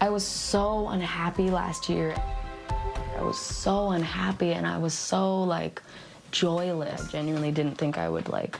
I was so unhappy last year. I was so unhappy and I was so like joyless. I genuinely didn't think I would like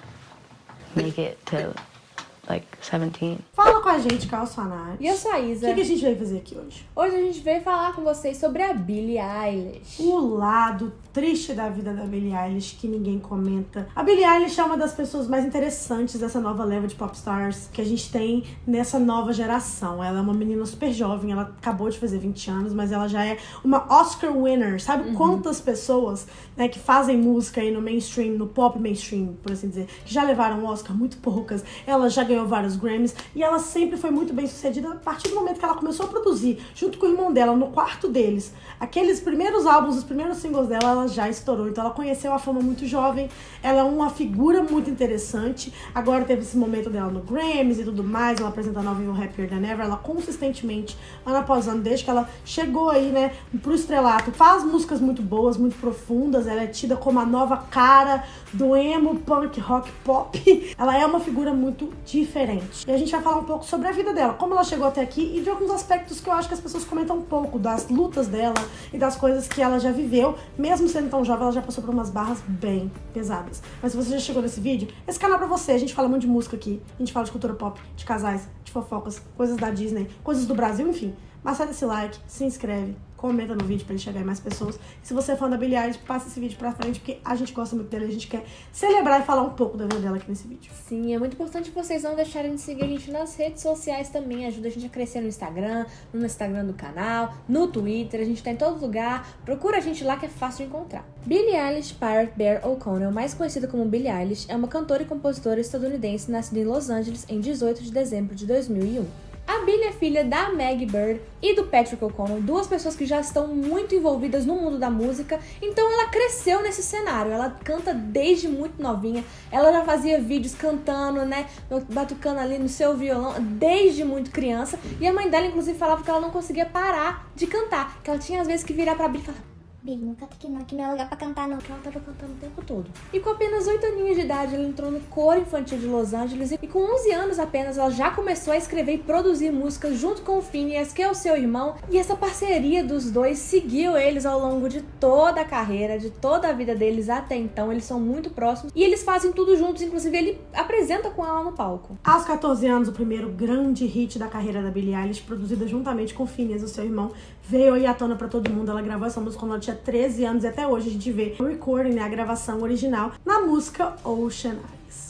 make it to like 17. Fala com a gente, Caos Fanáticos. E eu sou a Isa. O que a gente veio fazer aqui hoje? Hoje a gente veio falar com vocês sobre a Billie Eilish. O lado triste da vida da Billie Eilish que ninguém comenta. A Billie Eilish é uma das pessoas mais interessantes dessa nova leva de popstars que a gente tem nessa nova geração. Ela é uma menina super jovem, ela acabou de fazer 20 anos, mas ela já é uma Oscar winner. Sabe quantas pessoas, né, que fazem música aí no mainstream, no pop mainstream, por assim dizer, que já levaram Oscar? Muito poucas. Ela já ganhou vários Grammys e ela sempre foi muito bem sucedida a partir do momento que ela começou a produzir, junto com o irmão dela, no quarto deles. Aqueles primeiros álbuns, os primeiros singles dela, ela já estourou. Então ela conheceu a fama muito jovem, ela é uma figura muito interessante. Agora teve esse momento dela no Grammys e tudo mais, ela apresentando ao vivo Happier Than Ever. Ela consistentemente, ano após ano, desde que ela chegou aí, né, pro estrelato, faz músicas muito boas, muito profundas. Ela é tida como a nova cara do emo, punk, rock, pop. Ela é uma figura muito diferente. E a gente vai falar um pouco sobre a vida dela, como ela chegou até aqui e de alguns aspectos que eu acho que as pessoas comentam um pouco, das lutas dela e das coisas que ela já viveu. Mesmo sendo tão jovem, ela já passou por umas barras bem pesadas. Mas se você já chegou nesse vídeo, esse canal é pra você. A gente fala muito de música aqui, a gente fala de cultura pop, de casais, de fofocas, coisas da Disney, coisas do Brasil, enfim. Mas sai desse like, se inscreve, comenta no vídeo pra ele chegar em mais pessoas. E se você é fã da Billie Eilish, passa esse vídeo pra frente, porque a gente gosta muito dela e a gente quer celebrar e falar um pouco da vida dela aqui nesse vídeo. Sim, é muito importante vocês não deixarem de seguir a gente nas redes sociais também. Ajuda a gente a crescer no Instagram do canal, no Twitter, a gente tá em todo lugar. Procura a gente lá que é fácil de encontrar. Billie Eilish Pirate Bear O'Connell, mais conhecida como Billie Eilish, é uma cantora e compositora estadunidense nascida em Los Angeles em 18 de dezembro de 2001. A Billie é filha da Maggie Bird e do Patrick O'Connell, duas pessoas que já estão muito envolvidas no mundo da música, então ela cresceu nesse cenário, ela canta desde muito novinha, ela já fazia vídeos cantando, né, batucando ali no seu violão, desde muito criança, e a mãe dela inclusive falava que ela não conseguia parar de cantar, que ela tinha às vezes que virar pra Billie e falar: Billie, não canta aqui não, aqui não é lugar pra cantar não. Que ela tava cantando o tempo todo. E com apenas 8 aninhos de idade, ela entrou no coro infantil de Los Angeles. E com 11 anos apenas, ela já começou a escrever e produzir músicas junto com o Finneas, que é o seu irmão. E essa parceria dos dois seguiu eles ao longo de toda a carreira, de toda a vida deles até então. Eles são muito próximos e eles fazem tudo juntos, inclusive ele apresenta com ela no palco. Aos 14 anos, o primeiro grande hit da carreira da Billie Eilish, produzida juntamente com o Finneas, o seu irmão, veio aí à tona pra todo mundo. Ela gravou essa música quando ela tinha 13 anos e até hoje a gente vê o recording, né, a gravação original, na música Ocean Eyes.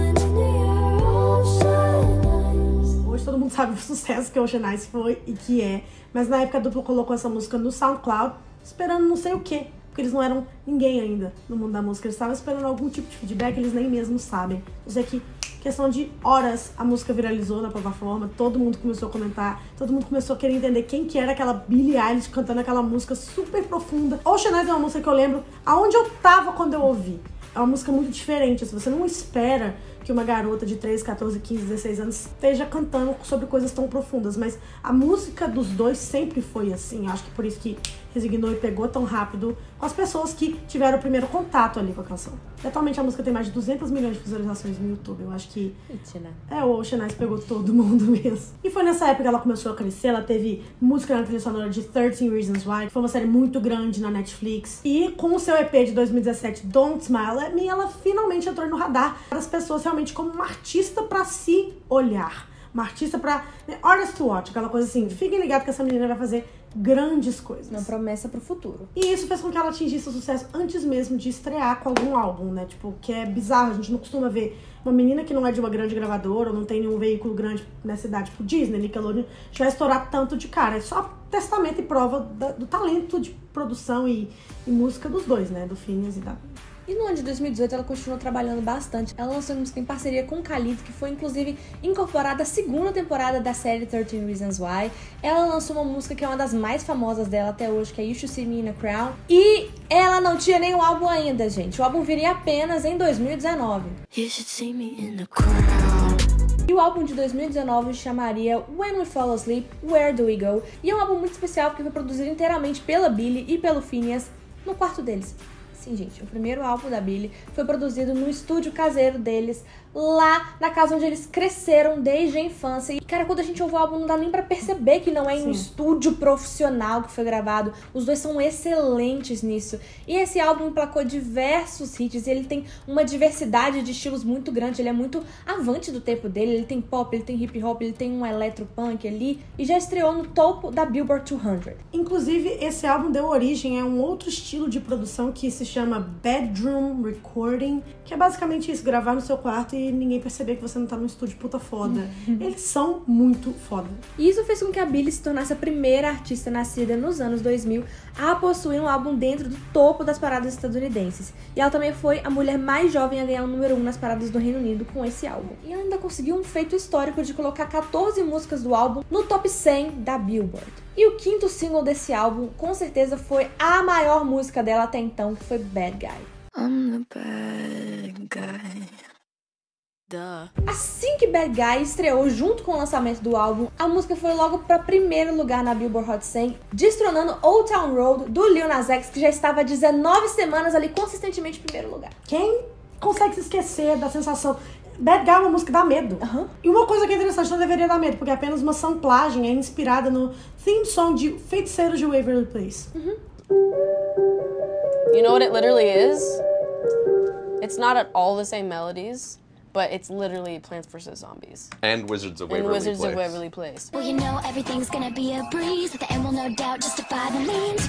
Hoje todo mundo sabe o sucesso que Ocean Eyes foi e que é, mas na época a dupla colocou essa música no SoundCloud, esperando não sei o quê, porque eles não eram ninguém ainda no mundo da música, eles estavam esperando algum tipo de feedback, eles nem mesmo sabem. Eu sei que questão de horas a música viralizou na plataforma, todo mundo começou a comentar, todo mundo começou a querer entender quem que era aquela Billie Eilish cantando aquela música super profunda. Ocean Eyes é uma música que eu lembro aonde eu tava quando eu ouvi. É uma música muito diferente, se você não espera que uma garota de 13, 14, 15, 16 anos esteja cantando sobre coisas tão profundas, mas a música dos dois sempre foi assim. Eu acho que por isso que resignou e pegou tão rápido com as pessoas que tiveram o primeiro contato ali com a canção. E atualmente a música tem mais de 200 milhões de visualizações no YouTube. Eu acho que o Ocean Eyes pegou todo mundo mesmo. E foi nessa época que ela começou a crescer. Ela teve música na trilha sonora de 13 Reasons Why, que foi uma série muito grande na Netflix. E com o seu EP de 2017, Don't Smile at Me, ela finalmente entrou no radar das pessoas realmente como uma artista pra se olhar. Uma artista pra... artist to watch, aquela coisa assim. Fiquem ligados que essa menina vai fazer grandes coisas. Uma promessa pro futuro. E isso fez com que ela atingisse o sucesso antes mesmo de estrear com algum álbum, né? Tipo, que é bizarro, a gente não costuma ver uma menina que não é de uma grande gravadora ou não tem nenhum veículo grande nessa idade, tipo Disney, Nickelodeon, já vai estourar tanto de cara. É só testamento e prova do talento de produção e música dos dois, né? Do Finneas e da... E no ano de 2018 ela continuou trabalhando bastante. Ela lançou uma música em parceria com Khalid, que foi inclusive incorporada à segunda temporada da série 13 Reasons Why. Ela lançou uma música que é uma das mais famosas dela até hoje, que é You Should See Me in a Crown. E ela não tinha nenhum álbum ainda, gente. O álbum viria apenas em 2019. You should see me in the crown. E o álbum de 2019 chamaria When We Fall Asleep, Where Do We Go? E é um álbum muito especial porque foi produzido inteiramente pela Billie e pelo Finneas no quarto deles. Sim, gente, o primeiro álbum da Billie foi produzido no estúdio caseiro deles, lá na casa onde eles cresceram desde a infância. E, cara, quando a gente ouve o álbum, não dá nem pra perceber que não é em um estúdio profissional que foi gravado. Os dois são excelentes nisso. E esse álbum emplacou diversos hits, e ele tem uma diversidade de estilos muito grande. Ele é muito avante do tempo dele. Ele tem pop, ele tem hip hop, ele tem um electropunk ali. E já estreou no topo da Billboard 200. Inclusive, esse álbum deu origem a um outro estilo de produção que se chama Bedroom Recording, que é basicamente isso, gravar no seu quarto e ninguém perceber que você não tá num estúdio puta foda. Eles são muito foda. E isso fez com que a Billie se tornasse a primeira artista nascida nos anos 2000 a possuir um álbum dentro do topo das paradas estadunidenses. E ela também foi a mulher mais jovem a ganhar o número 1 nas paradas do Reino Unido com esse álbum. E ela ainda conseguiu um feito histórico de colocar 14 músicas do álbum no top 100 da Billboard. E o quinto single desse álbum, com certeza, foi a maior música dela até então, que foi Bad Guy. I'm the bad guy. Duh. Assim que Bad Guy estreou junto com o lançamento do álbum, a música foi logo para primeiro lugar na Billboard Hot 100, destronando Old Town Road do Lil Nas X, que já estava 19 semanas ali consistentemente em primeiro lugar. Quem consegue se esquecer da sensação... Bad Guy é uma música que dá medo. E uma coisa que é interessante, não deveria dar medo, porque é apenas uma samplagem, é inspirada no theme song de Feiticeiros de Waverly Place. You know what it literally is? It's not at all the same melodies, but it's literally Plants vs. Zombies. And Wizards of And Waverly Wizards Place. of Waverly Place. Well, you know everything's gonna be a breeze. At the end will no doubt justify the means.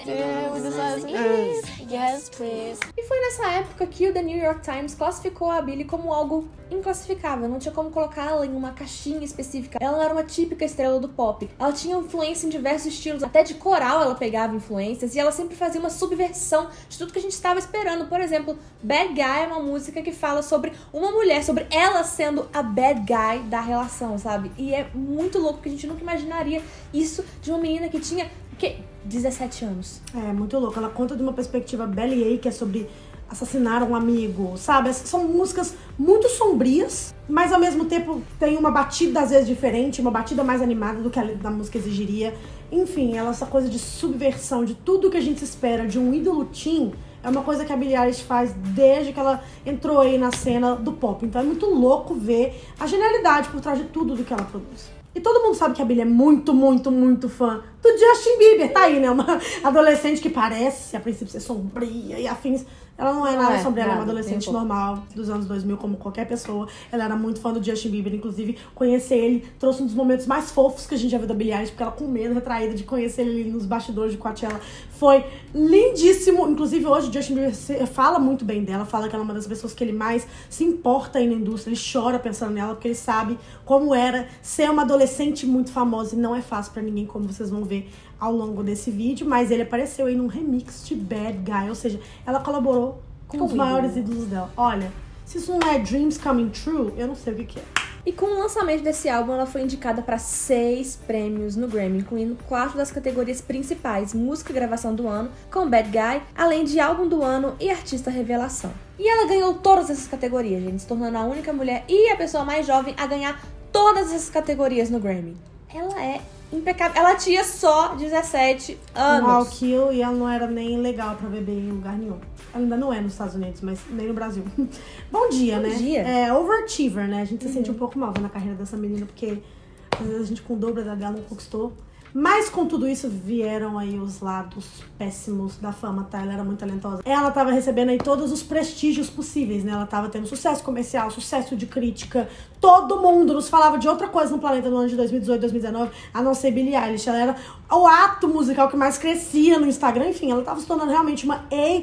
Yes, please. E foi nessa época que o The New York Times classificou a Billie como algo inclassificável, não tinha como colocá-la em uma caixinha específica. Ela não era uma típica estrela do pop. Ela tinha influência em diversos estilos, até de coral ela pegava influências, e ela sempre fazia uma subversão de tudo que a gente estava esperando. Por exemplo, Bad Guy é uma música que fala sobre uma mulher, sobre ela sendo a bad guy da relação, sabe? E é muito louco, porque a gente nunca imaginaria isso de uma menina que tinha, o quê? 17 anos. É, muito louco. Ela conta de uma perspectiva Bellyache, que é sobre assassinar um amigo, sabe? São músicas muito sombrias, mas ao mesmo tempo tem uma batida às vezes diferente, uma batida mais animada do que a da música exigiria. Enfim, essa coisa de subversão de tudo que a gente espera de um ídolo teen é uma coisa que a Billie Eilish faz desde que ela entrou aí na cena do pop. Então é muito louco ver a genialidade por trás de tudo do que ela produz. E todo mundo sabe que a Billie é muito, muito, muito fã do Justin Bieber. Tá aí, né? Uma adolescente que parece, a princípio, ser sombria e afins. Ela não é nada sombria, ela é uma adolescente normal dos anos 2000, como qualquer pessoa. Ela era muito fã do Justin Bieber, inclusive conhecer ele trouxe um dos momentos mais fofos que a gente já viu da Billie Eilish, porque ela com medo, retraída de conhecer ele nos bastidores de Coachella. Foi lindíssimo. Inclusive hoje o Justin Bieber fala muito bem dela, fala que ela é uma das pessoas que ele mais se importa aí na indústria. Ele chora pensando nela, porque ele sabe como era ser uma adolescente muito famosa, e não é fácil pra ninguém, como vocês vão ver ao longo desse vídeo. Mas ele apareceu aí num remix de Bad Guy, ou seja, ela colaborou com os maiores ídolos dela. Olha, se isso não é Dreams Coming True, eu não sei o que é. E com o lançamento desse álbum, ela foi indicada para 6 prêmios no Grammy, incluindo 4 das categorias principais: Música e Gravação do Ano, com Bad Guy, além de Álbum do Ano e Artista Revelação. E ela ganhou todas essas categorias, gente, se tornando a única mulher e a pessoa mais jovem a ganhar todas essas categorias no Grammy. Ela é impecável. Ela tinha só 17 anos. Um All Kill, e ela não era nem legal pra beber em lugar nenhum. Ela ainda não é nos Estados Unidos, mas nem no Brasil. Bom dia, né? Bom dia. É overachiever, né? A gente se sente um pouco mal na carreira dessa menina, porque às vezes a gente com o dobro da dela não conquistou. Mas com tudo isso vieram aí os lados péssimos da fama, tá? Ela era muito talentosa. Ela tava recebendo aí todos os prestígios possíveis, né? Ela tava tendo sucesso comercial, sucesso de crítica. Todo mundo nos falava de outra coisa no planeta no ano de 2018, 2019, a não ser Billie Eilish. Ela era o ato musical que mais crescia no Instagram. Enfim, ela tava se tornando realmente uma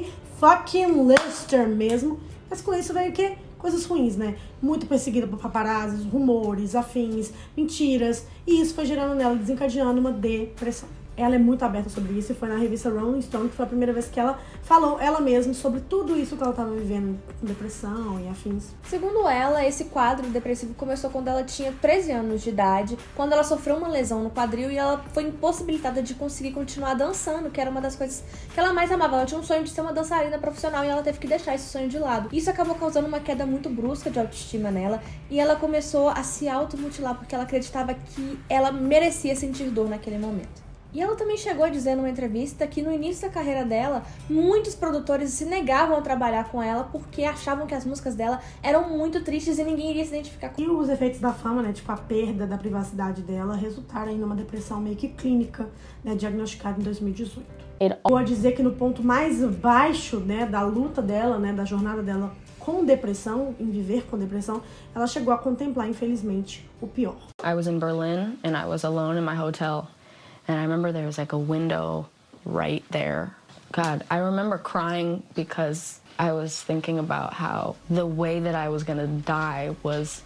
A-fucking-lister mesmo. Mas com isso veio o quê? Coisas ruins, né? Muito perseguida por paparazzi, rumores, afins, mentiras. E isso foi gerando nela, desencadeando uma depressão. Ela é muito aberta sobre isso, e foi na revista Rolling Stone que foi a primeira vez que ela falou ela mesma sobre tudo isso que ela estava vivendo, com depressão e afins. Segundo ela, esse quadro depressivo começou quando ela tinha 13 anos de idade, quando ela sofreu uma lesão no quadril e ela foi impossibilitada de conseguir continuar dançando, que era uma das coisas que ela mais amava. Ela tinha um sonho de ser uma dançarina profissional e ela teve que deixar esse sonho de lado. Isso acabou causando uma queda muito brusca de autoestima nela, e ela começou a se automutilar porque ela acreditava que ela merecia sentir dor naquele momento. E ela também chegou a dizer numa entrevista que no início da carreira dela, muitos produtores se negavam a trabalhar com ela porque achavam que as músicas dela eram muito tristes e ninguém iria se identificar com E os efeitos da fama, né, tipo a perda da privacidade dela, resultaram em uma depressão meio que clínica, né, diagnosticada em 2018. Vou dizer que no ponto mais baixo, né, da luta dela, né, da jornada dela com depressão, em viver com depressão, ela chegou a contemplar, infelizmente, o pior. I was in Berlin and I was alone in my hotel. And I remember there was like a window right there. God, I remember crying because I was thinking about how the way that I was gonna die was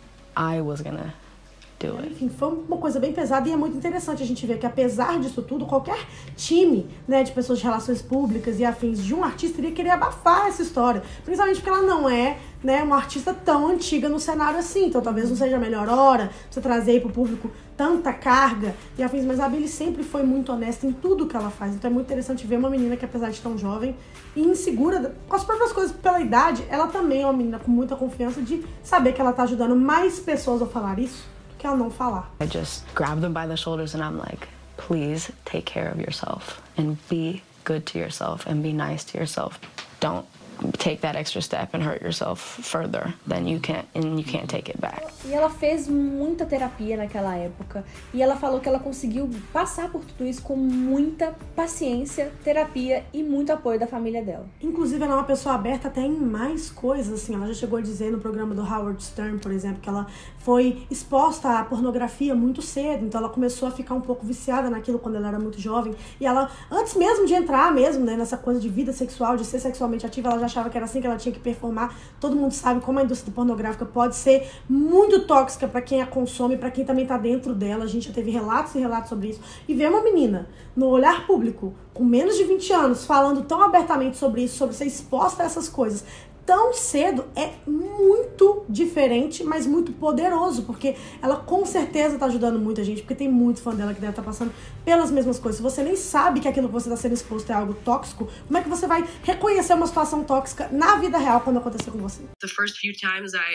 I was gonna do it. Enfim, foi uma coisa bem pesada e é muito interessante a gente ver que apesar disso tudo, qualquer time, né, de pessoas de relações públicas e afins de um artista iria querer abafar essa história. Principalmente porque ela não é, né, uma artista tão antiga no cenário assim. Então talvez não seja a melhor hora pra você trazer aí pro público tanta carga e afins. Mas a Billie sempre foi muito honesta em tudo que ela faz. Então é muito interessante ver uma menina que, apesar de tão jovem e insegura com as próprias coisas pela idade, ela também é uma menina com muita confiança de saber que ela tá ajudando mais pessoas a falar isso do que ela não falar. I just grabbed them by the shoulders and I'm like, please take care of yourself and be good to yourself and be nice to yourself. Don't take that extra step and hurt yourself further than you can't take it back. E ela fez muita terapia naquela época. E ela falou que ela conseguiu passar por tudo isso com muita paciência, terapia e muito apoio da família dela. Inclusive, ela é uma pessoa aberta até em mais coisas, assim. Ela já chegou a dizer no programa do Howard Stern, por exemplo, que ela foi exposta à pornografia muito cedo. Então, ela começou a ficar um pouco viciada naquilo quando ela era muito jovem. E ela, antes mesmo de entrar mesmo, né, nessa coisa de vida sexual, de ser sexualmente ativa, ela já achava que era assim que ela tinha que performar. Todo mundo sabe como a indústria pornográfica pode ser muito tóxica pra quem a consome, pra quem também tá dentro dela. A gente já teve relatos e relatos sobre isso. E ver uma menina no olhar público, com menos de 20 anos, falando tão abertamente sobre isso, sobre ser exposta a essas coisas tão cedo, é muito diferente, mas muito poderoso, porque ela com certeza tá ajudando muita gente, porque tem muito fã dela que deve estar passando pelas mesmas coisas. Se você nem sabe que aquilo que você tá sendo exposto é algo tóxico, como é que você vai reconhecer uma situação tóxica na vida real quando acontecer com você? The first few times I,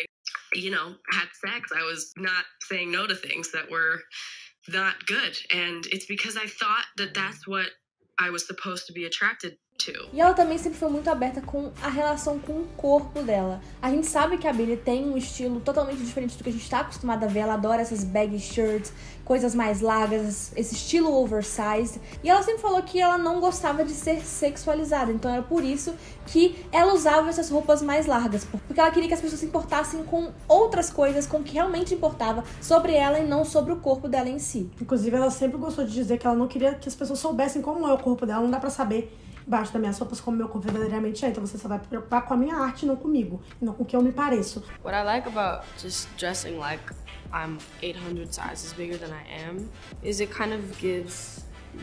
had sex, I was not saying no to things that were not good, and it's because I thought that that's what I was supposed to be attracted to. E ela também sempre foi muito aberta com a relação com o corpo dela. A gente sabe que a Billie tem um estilo totalmente diferente do que a gente tá acostumada a ver. Ela adora essas baggy shirts, coisas mais largas, esse estilo oversized. E ela sempre falou que ela não gostava de ser sexualizada. Então era por isso que ela usava essas roupas mais largas. Porque ela queria que as pessoas se importassem com outras coisas, com o que realmente importava sobre ela e não sobre o corpo dela em si. Inclusive, ela sempre gostou de dizer que ela não queria que as pessoas soubessem como é o corpo dela. Não dá pra saber embaixo das minhas roupas como meu corpo verdadeiramente é. Então você só vai se preocupar com a minha arte, não comigo. E não com o que eu me pareço. What I like about just dressing like I'm 800 sizes bigger than I am is it kind of gives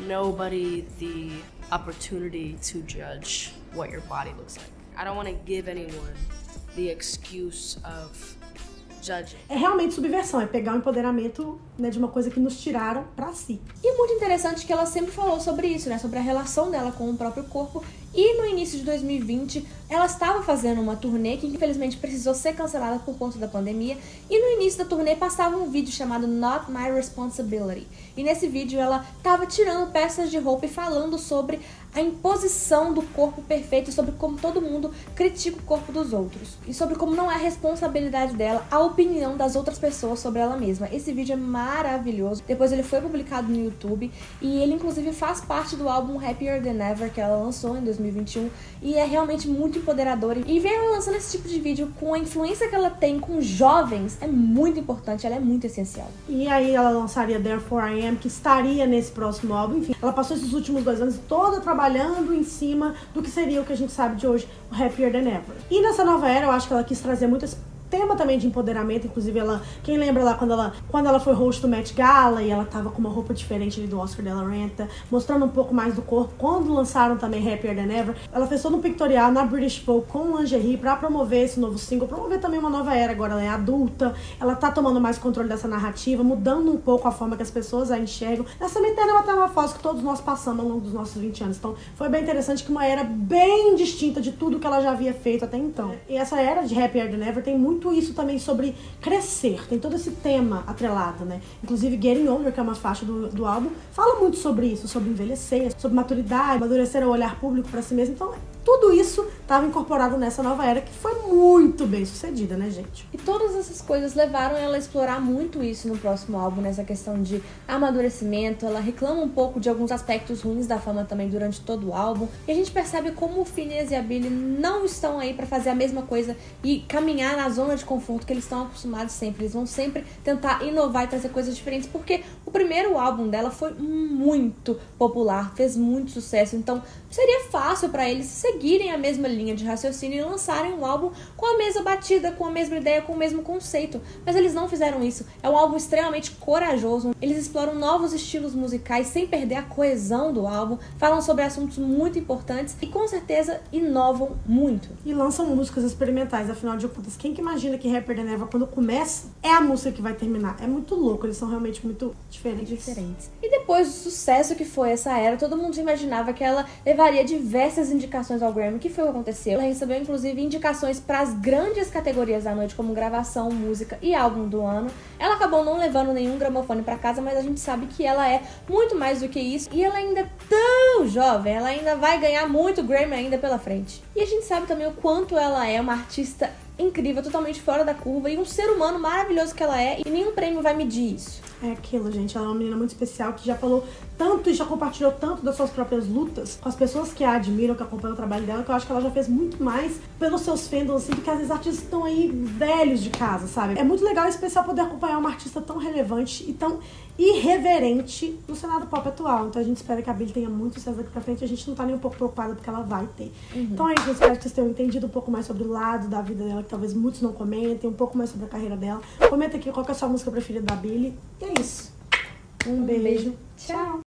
nobody the opportunity to judge what your body looks like. I don't want to give anyone the excuse of judging. É realmente subversão, é pegar o empoderamento, né, de uma coisa que nos tiraram pra si. E muito interessante que ela sempre falou sobre isso, né? Sobre a relação dela com o próprio corpo. E no início de 2020, ela estava fazendo uma turnê que infelizmente precisou ser cancelada por conta da pandemia. E no início da turnê passava um vídeo chamado Not My Responsibility. E nesse vídeo ela estava tirando peças de roupa e falando sobre a imposição do corpo perfeito, sobre como todo mundo critica o corpo dos outros. E sobre como não é a responsabilidade dela a opinião das outras pessoas sobre ela mesma. Esse vídeo é maravilhoso. Depois ele foi publicado no YouTube e ele inclusive faz parte do álbum Happier Than Ever que ela lançou em 2021 e é realmente muito empoderador. E ver ela lançando esse tipo de vídeo com a influência que ela tem com jovens é muito importante, ela é muito essencial. E aí ela lançaria Therefore I Am, que estaria nesse próximo álbum. Enfim, ela passou esses últimos 2 anos toda trabalhando em cima do que seria o que a gente sabe de hoje, o Happier Than Ever. E nessa nova era, eu acho que ela quis trazer muitas tema também de empoderamento, inclusive ela, quem lembra lá quando ela foi host do Met Gala e ela tava com uma roupa diferente ali do Oscar de la Renta, mostrando um pouco mais do corpo. Quando lançaram também Happier Than Ever, ela fez todo um pictorial na British Vogue com lingerie pra promover esse novo single, promover também uma nova era. Agora ela é adulta, ela tá tomando mais controle dessa narrativa, mudando um pouco a forma que as pessoas a enxergam. Essa eterna metamorfose que todos nós passamos ao longo dos nossos 20 anos. Então foi bem interessante, que uma era bem distinta de tudo que ela já havia feito até então. E essa era de Happier Than Ever tem muito muito isso também sobre crescer. Tem todo esse tema atrelado, né? Inclusive Getting Older, que é uma faixa do álbum, fala muito sobre isso, sobre envelhecer, sobre maturidade, amadurecer o olhar público pra si mesmo. Então, tudo isso estava incorporado nessa nova era, que foi muito bem sucedida, né, gente? E todas essas coisas levaram ela a explorar muito isso no próximo álbum, nessa questão de amadurecimento. Ela reclama um pouco de alguns aspectos ruins da fama também durante todo o álbum. E a gente percebe como o Finneas e a Billie não estão aí pra fazer a mesma coisa e caminhar na zona de conforto que eles estão acostumados sempre. Eles vão sempre tentar inovar e trazer coisas diferentes, porque o primeiro álbum dela foi muito popular, fez muito sucesso. Então seria fácil pra eles seguirem a mesma linha de raciocínio e lançarem um álbum com a mesma batida, com a mesma ideia, com o mesmo conceito. Mas eles não fizeram isso. É um álbum extremamente corajoso. Eles exploram novos estilos musicais sem perder a coesão do álbum, falam sobre assuntos muito importantes e com certeza inovam muito. E lançam músicas experimentais, afinal de contas, quem que imagina que Happier Than Ever, quando começa, é a música que vai terminar? É muito louco, eles são realmente muito diferentes. E depois do sucesso que foi essa era, todo mundo imaginava que ela levaria diversas indicações ao Grammy, que foi o que aconteceu. Ela recebeu inclusive indicações para as grandes categorias da noite, como gravação, música e álbum do ano. Ela acabou não levando nenhum gramofone para casa, mas a gente sabe que ela é muito mais do que isso. E ela ainda é tão jovem, ela ainda vai ganhar muito Grammy ainda pela frente. E a gente sabe também o quanto ela é uma artista incrível, totalmente fora da curva, e um ser humano maravilhoso que ela é, e nenhum prêmio vai medir isso. É aquilo, gente. Ela é uma menina muito especial que já falou tanto e já compartilhou tanto das suas próprias lutas com as pessoas que a admiram, que acompanham o trabalho dela, que eu acho que ela já fez muito mais pelos seus fandoms, assim, porque às vezes artistas estão aí velhos de casa, sabe? É muito legal e especial poder acompanhar uma artista tão relevante e tão irreverente no cenário pop atual. Então a gente espera que a Billie tenha muito sucesso daqui pra frente. A gente não tá nem um pouco preocupada porque ela vai ter. Então é isso, eu espero que vocês tenham entendido um pouco mais sobre o lado da vida dela, que talvez muitos não comentem, um pouco mais sobre a carreira dela. Comenta aqui qual que é a sua música preferida da Billie. E é isso. Um beijo. Tchau.